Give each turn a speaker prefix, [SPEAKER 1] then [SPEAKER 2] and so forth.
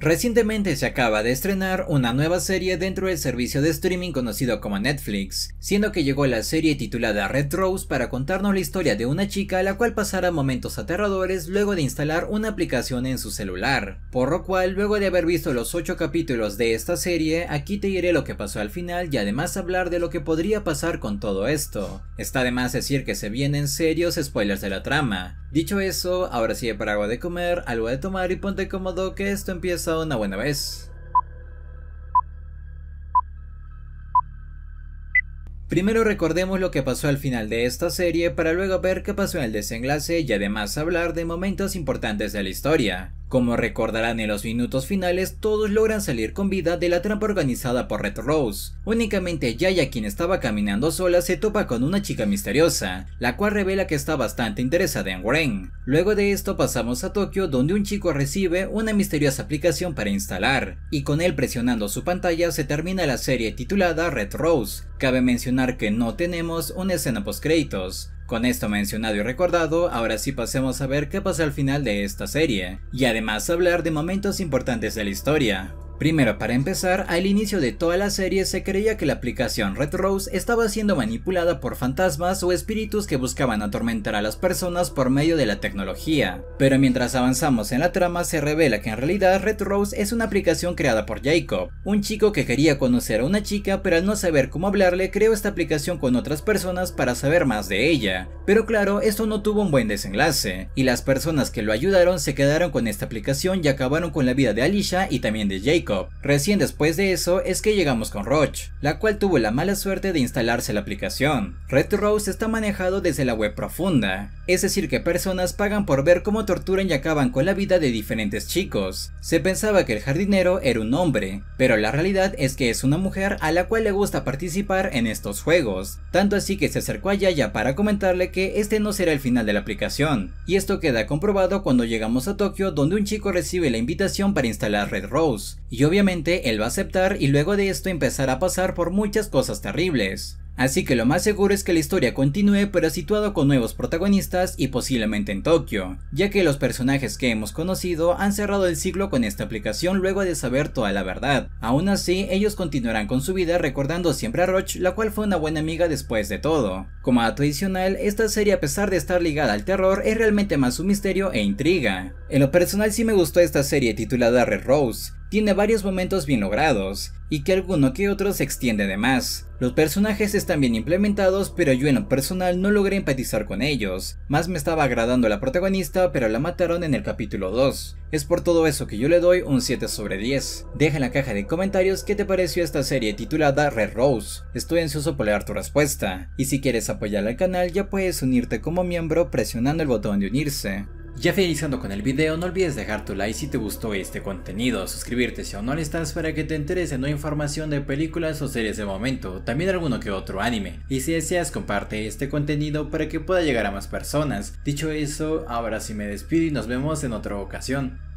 [SPEAKER 1] Recientemente se acaba de estrenar una nueva serie dentro del servicio de streaming conocido como Netflix, siendo que llegó la serie titulada Red Rose para contarnos la historia de una chica a la cual pasará momentos aterradores luego de instalar una aplicación en su celular, por lo cual luego de haber visto los 8 capítulos de esta serie, aquí te diré lo que pasó al final y además hablar de lo que podría pasar con todo esto. Está de más decir que se vienen serios spoilers de la trama. Dicho eso, ahora sí para algo de comer, algo de tomar y ponte cómodo que esto empieza una buena vez. Primero recordemos lo que pasó al final de esta serie para luego ver qué pasó en el desenlace y además hablar de momentos importantes de la historia. Como recordarán en los minutos finales, todos logran salir con vida de la trampa organizada por Red Rose. Únicamente Yaya, quien estaba caminando sola, se topa con una chica misteriosa, la cual revela que está bastante interesada en Ren. Luego de esto pasamos a Tokio, donde un chico recibe una misteriosa aplicación para instalar, y con él presionando su pantalla se termina la serie titulada Red Rose. Cabe mencionar que no tenemos una escena post créditos. Con esto mencionado y recordado, ahora sí pasemos a ver qué pasa al final de esta serie, y además hablar de momentos importantes de la historia. Primero, para empezar, al inicio de toda la serie se creía que la aplicación Red Rose estaba siendo manipulada por fantasmas o espíritus que buscaban atormentar a las personas por medio de la tecnología. Pero mientras avanzamos en la trama se revela que en realidad Red Rose es una aplicación creada por Jacob, un chico que quería conocer a una chica pero al no saber cómo hablarle creó esta aplicación con otras personas para saber más de ella. Pero claro, esto no tuvo un buen desenlace, y las personas que lo ayudaron se quedaron con esta aplicación y acabaron con la vida de Alicia y también de Jacob. Recién después de eso es que llegamos con Roach, la cual tuvo la mala suerte de instalarse la aplicación. Red Rose está manejado desde la web profunda, es decir que personas pagan por ver cómo torturan y acaban con la vida de diferentes chicos. Se pensaba que el jardinero era un hombre, pero la realidad es que es una mujer a la cual le gusta participar en estos juegos, tanto así que se acercó a Yaya para comentarle que este no será el final de la aplicación, y esto queda comprobado cuando llegamos a Tokio, donde un chico recibe la invitación para instalar Red Rose, y obviamente él va a aceptar y luego de esto empezará a pasar por muchas cosas terribles. Así que lo más seguro es que la historia continúe pero situado con nuevos protagonistas y posiblemente en Tokio, ya que los personajes que hemos conocido han cerrado el ciclo con esta aplicación luego de saber toda la verdad. Aún así, ellos continuarán con su vida recordando siempre a Roach, la cual fue una buena amiga después de todo. Como dato adicional, esta serie a pesar de estar ligada al terror es realmente más un misterio e intriga. En lo personal sí me gustó esta serie titulada Red Rose. Tiene varios momentos bien logrados, y que alguno que otro se extiende de más. Los personajes están bien implementados, pero yo en lo personal no logré empatizar con ellos. Más me estaba agradando la protagonista, pero la mataron en el capítulo 2. Es por todo eso que yo le doy un 7 sobre 10. Deja en la caja de comentarios qué te pareció esta serie titulada Red Rose. Estoy ansioso por leer tu respuesta. Y si quieres apoyar al canal ya puedes unirte como miembro presionando el botón de unirse. Ya finalizando con el video, no olvides dejar tu like si te gustó este contenido, suscribirte si aún no lo estás para que te enteres de nueva información de películas o series de momento, también alguno que otro anime, y si deseas comparte este contenido para que pueda llegar a más personas. Dicho eso, ahora sí me despido y nos vemos en otra ocasión.